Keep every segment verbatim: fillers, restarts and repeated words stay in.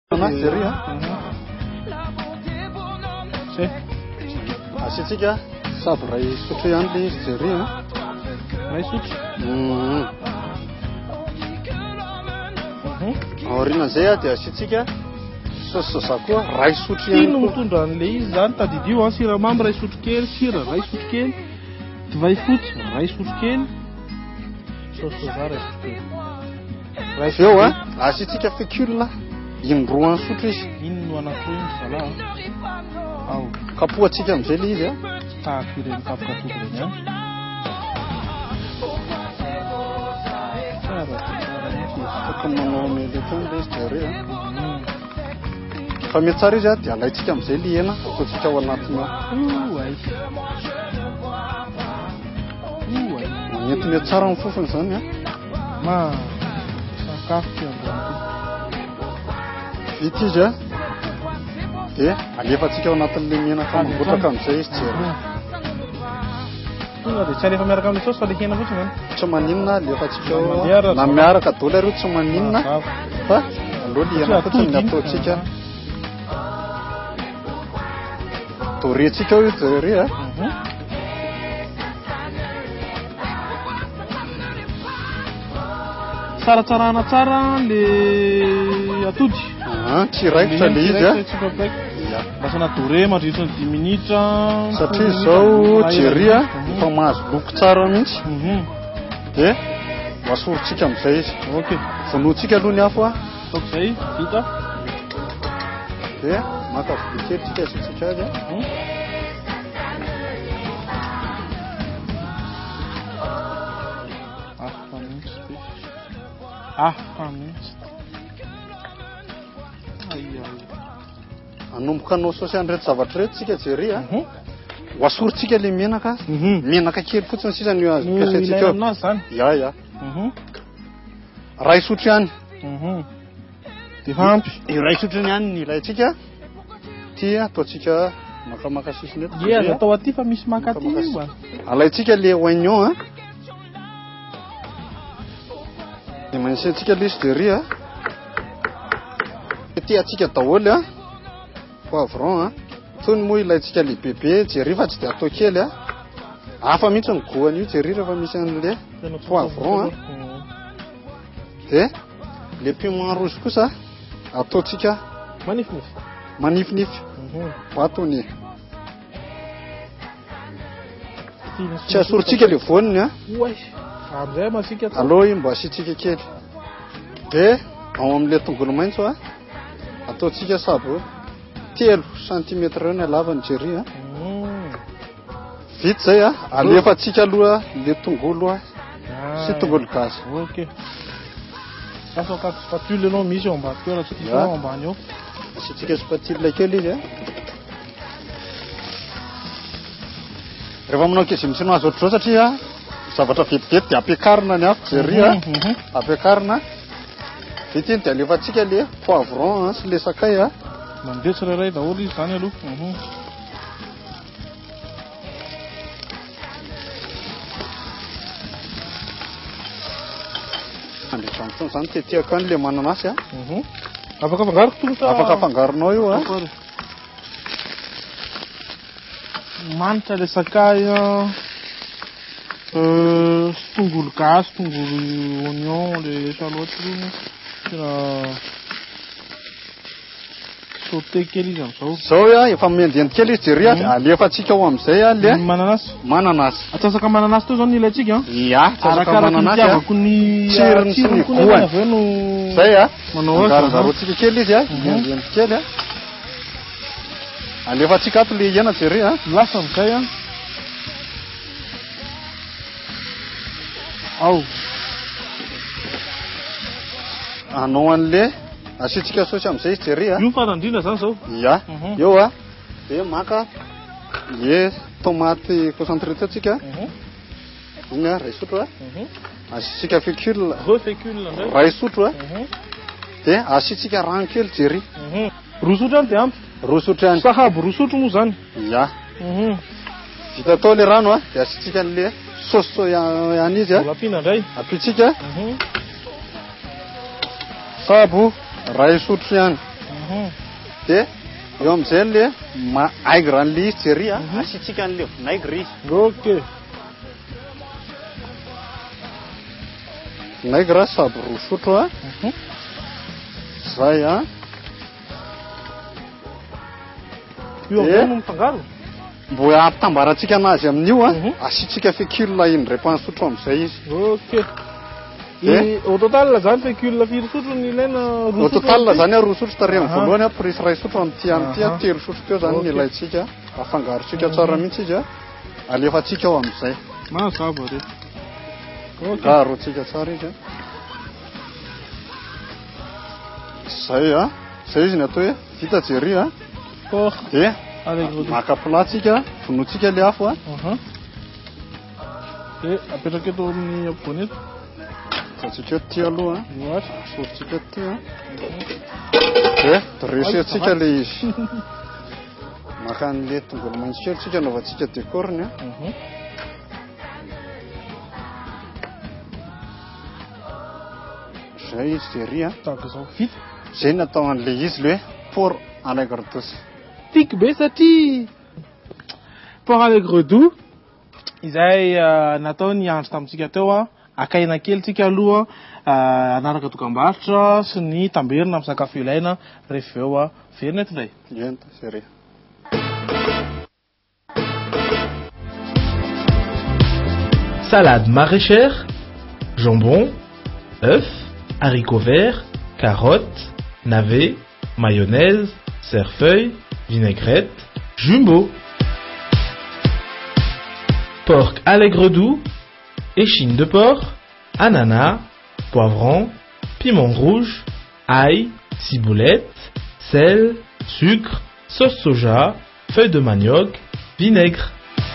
Seria. Sì. Asitsika sady ray sotro ihany le izy jery Ray sotro. Mhm. Mhm. Aorian'izay dia asitsika saosy soja koa ray sotro ihany. Ino mitondra an'le izy zany tadidio an siramamy ray sotro kely, sira ray sotro kely, divay fotsy ray sotro kely, saosy soja ray sotro kely. Ray eo a asitsika fécule indroa sotro izy. Ino no anatro iny zala? Ao. Kapohatsika amin'izay le izy a. Tahaka ireny kapokapoka ireny ihany. Tsara tsara mihitsy. Saka manao meletany le izy jery a. Fa mety tsara izy a dia alaitsika amin'izay le hena ataotsika ao anatiny ao. Oay. Oay. Mety tsara amin'ny fofony zany a. Ma sakafo ty androany ty. Vita izy a dia alefatsika ao anatin'le menaka mambotraka amin'izay izy jery. Tonga dia tsy alefa miaraka amin'le saosy fa le hena fotsiny zany. Tsy maninona alefatsika ao na miaraka daholo areo tsy maninona fa aleo le hena fotsiny ataotsika. Doretsika ao io jery a. Tsaratsarana tsara le atody. Tsy raikitra le izy a. Lasana dore mandritra ny dimy minitra. Satria izao jery a efa mahazo loko tsara mihitsy. Dia hoasorintsika amin'izay izy. Ok. Vonoatsika aloha ny afo a. Ataoko izay vita. Dia maka vilia kely tsika asitsika azy a. Hafa mihitsy ty. Hafa mihitsy. Ai ai. Anomboka anao saosy an'ireto zavatra reto tsika jery a. Hoasorintsika le menaka. Menaka kely fotsiny sisa ny ampiasaitsika ao. Aminazy zany. Ya ya. Ray sotro ihany. Dia ampy. Io ray sotro ihany ny ilaitsika. Ty ataotsika makamaka sisiny eto. Ye azo atao aty fa misy maka aty io. Alaitsika le oignon a. Dia manisitsika le izy jery a. Ty atsika daholo a. Poivron a. Tony moa ilaitsika le bebe jery fa tsy dia atao kely a. Hafa mihitsy ny goany io jery rehefa misy an'le poivron a. Dia le piment rouge kosa ataotsika manifinify. Manifinify. Batony. Tsy asorintsika le voaniny a. Oay. Amin'izay masika tsara. Allo io mba asitsika kely. Dia ao amin'le tongolo maitso a. Ataotsika sabo telo santimetatra eo ny halavany jery a. Vita zay a. Alefatsika aloha le tongolo a sy tongolo gasy. Ok. Afa ka spatule anao misy ao ambany toerana tsy tisy ao ambany ao. Asitsika spatule kely izy a. Rehefa manao kezimisy azo ohatr'izao satria zavatra vetivety dia ampiakarina ny afo jery a. Ampiakarina. Vita iny dia alefatsika le poivron sy le sakay a. Mandeha tsirairay daholo izy zany aloha. Andrefany foana zany tetehako any le mananasy a. Afaka afangaroko tongotra. Afaka afangaronao io a. Manitra le sakay a. Tongolo gasy, tongolo oignon, le shalotte rony. Sauté kely izy amin'izao. Zao a efa mendiendy kely izy jery a. Alefatsika ao amin'izay a le mananasy. Mananasy. Atsasaka mananasy teo zany ilaitsika a. Ya, atsasaka mananasy a. Tsirony sy ny goany. Zay a. Angarongarotsika kely izy a. Mendiendy kely a. Alefatsika ato le hena jery a. Lasa amin'izay a. Ao. Anao an'le asitsika saosy amin'izay izy jery a. Io farandrina zany zao. Ya. Eo a. Dia maka le tomate concentré tsika. Iny a ray sotro a. Asitsika fécule. Fécule ray sotro a. Dia asitsika rano kely jery. Roa sotro ihany dia ampy. Roa sotro ihany. Sahabo roa sotro moa zany. Ya. Vita tao le rano a. Dia asitsika le saosy soja ihany izy a. Lapina indray. Apitsika. Sabo ray sotro ihany. dia eo amin'izay le aigre an'le izy jery a asiantsika an'le vinaigre izy. Ok. Vinaigre sady roa sotro a. Zay a. Io avy no mifangaro. Mbo ampitambarantsika anazy amin'io a asiantsika fécule indray sotro amin'izay izy. Ok. Et au total zany fécule firy sotro ny ilaina roa sotro. Au total zany roa sotro tarehiny voalohany a prise ray sotro amin'ty amin'ty a telo sotro teo zany ny ilaitsika. Afangarotsika tsara mihitsy izy a. Alefatsika ao amin'izay. Mazava re. Ok. Arotsika tsara izy a. Zay a. Zay izy ny atao hoe vita jery a. Por. Dia maka platsika, vonotsika le afo a. E apetraka eto amin'ny ampovoany eto. Atsika eto ty aloha a. Sotsika eto ty a. Dia dressetsika le izy. Maka an'le tongolo maitso kely tsika anaovantsika décorny a. Zay izy jery a. Tahaka izao vita. Zay natao an'le izy le porc aigre douce. Tiako be satria porc aigre doux izay natao ny andro tamintsika teo a. Akaina kely tsika aloha anaraka dokam-barotra sy ny tamberina amin'ny sakafo ilaina rehefa eo a verina eto indray. Enta jery. Salade maraîchère, jambon, œufs, haricots verts, carottes, navets, mayonnaise, cerfeuil, vinaigrette, jumbo. Porc aigre doux, échine de porc, ananas, poivron, piment rouge, ail, ciboulette, sel, sucre, sauce soja, feuilles de manioc, vinaigre.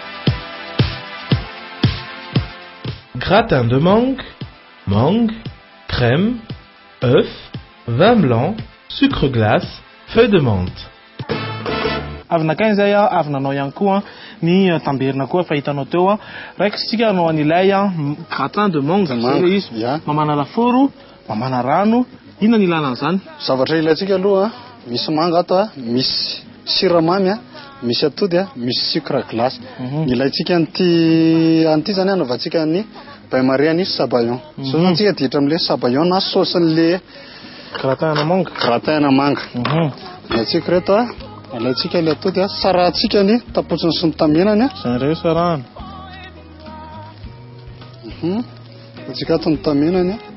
Gratin de mangue, mangue, crème, œuf, vin blanc, sucre glace, feuilles de menthe. Avy nakay zay a, avy nanao ihany koa ny tamberina koa efa hitanao teo a. Raiky sika anao an'ilay a gratin de mangue zay le izy. Mamana laforo, mamana rano, inona ny ilana an'izany? Zavatra ilaitsika aloha misy manga ato a, misy siramamy a, misy atody a, misy sucre glace. Ilaitsika an'ty an'ty zany anaovantsika ny bain-marie anisy sabayon. So zany tsika ditra amin'le sabayon na sauce an'le gratin na manga. Gratin na manga. Ilaitsika reto a. Alaitsika le atody a, saratsika ny tapotsiny sy ny tamenany a. Zany reo sarahana. Atsika ato ny tamenany a.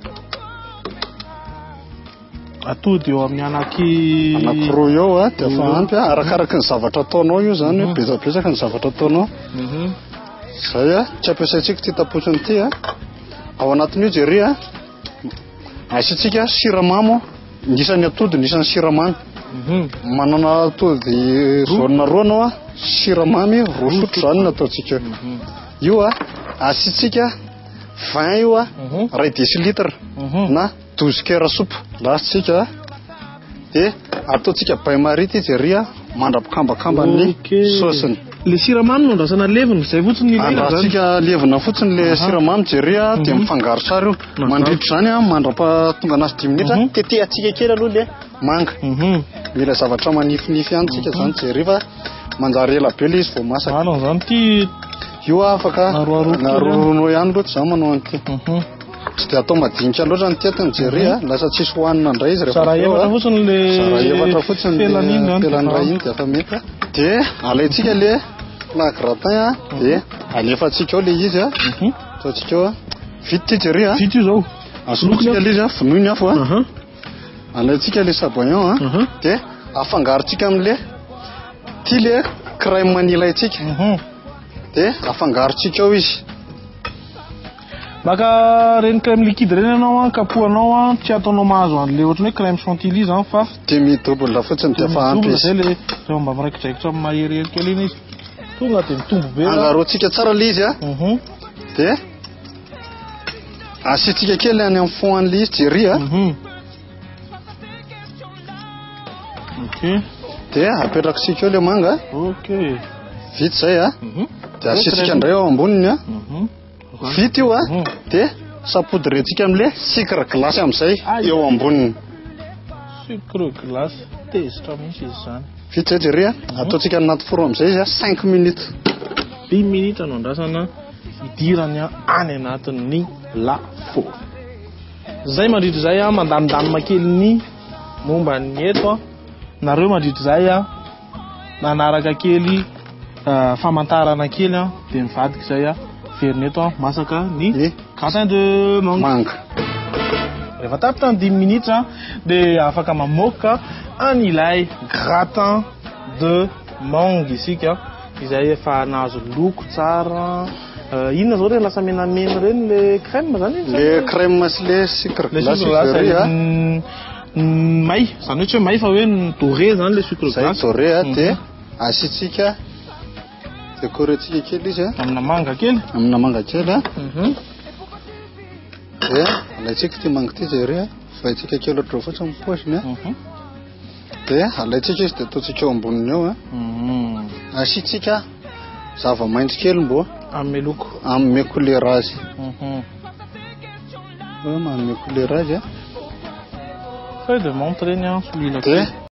Atody eo amin'ny anaky anankiroa eo a, dia efa ampy a, arakaraka ny zavatra ataonao io zany hoe betsabetsaka ny zavatra ataonao. Zay a, tsy ampiasaitsika ty tapotsiny ty a. Ao anatin'io jery a, asiantsika siramamy, nisan'ny atody nisan'ny siramamy. Manana atody jaune roa anao a, siramamy roa sotro zany nataontsika. Io a, asiantsika vin io a, ray décilitre na douze cuillère soupe lasitsika. Dia ataontsika bain-marie ty jery a, mandrapikambakamba ny saosiny. Le siramamy no andrasana levina zay fotsiny ilana zany. Andrasika levina fotsiny le siramamy jery a, dia mifangaro tsara io. Mandritro zany a, mandrapa tonga anazy dimy minitra. Tetehatsika kely aloha le manga. Mila zavatra manifinify ihany tsika zany jery fa manjary ela be le izy vao masaka. Ano zany ty io afaka naroronao ihany loatra zany manao an'ity. Tsy dia atao madinika loatra ny tetiny jery a, lasa tsisy hohanina indray izy rehefa sara efatra fotsiny le sara efatra fotsiny le felany ray iny dia efa mety a. Dia alaitsika le plat gratin a, dia alefatsika ao le izy a. Ataontsika ao a. Vita ty jery a. Vita io zao. Asolotsika le izy a, vonoiny afo a. Alaitsika le sabayon a, dia afangarotsika amin'le ty le crème manilaitsika. Dia afangarotsika ao izy. Maka reny crème liquide reny anao a, kapohanao a, tsy ataonao mahazo an'le ohatrany hoe crème chantilly zany fa dia midouble fotsiny dia efa ampy izy. Zay le zay mba miraikitra amin'ny maherihery kely iny izy. Tonga dia mitombo be. Angaroantsika tsara le izy a. Dia asiantsika kely any amin'ny fond an'le izy jery a. Dia apetrakisika eo le manga. Vita zay a. Dia asiantsika indray ao amboniny a. Vita io a. Dia sapodrentsika amin'le sucre glace amin'izay eo amboniny. sucre glace tezitra mihitsy izy zany. Vita jerry a ataontsika anaty four amizay izy a cinq minutes. dix minutes no andrasana idirany any anatin'ny lafaoro. Zay mandritra zay a mandanindany kely ny momba ny eto a. Nareo mandritra zay a nanaraka kely famantarana kely a de mivadika zay a verneto a masaka ny gratin de mangue. Mangue. Rehefa tapitra ny dix minutes a de afaka mamoaka an'ilay gratin de mangue isika izay efa nahazo loko tsara. Inona zao re lasa menamena reny le crème zany? Le crème sy le sucre glace jerry a. May, zany hoe may fa hoe doré zany le sucre glace. Doré a de asitsika décoretsika kely izy a amina manga kely. Amina manga kely a. Mhm. De alaitsika ty manga ty jerry a, vaitsika kely ohatry fotsiny amin'ny pochiny a. Mhm. De alaitsika izy de ataontsika eo amboniny eo a. Mhm. Asitsika zava-maitso kely mbo Ame loko. Ame couleur-azy. Mhm. Ame couleur-azy a. Feuille de menthe reny a solila. De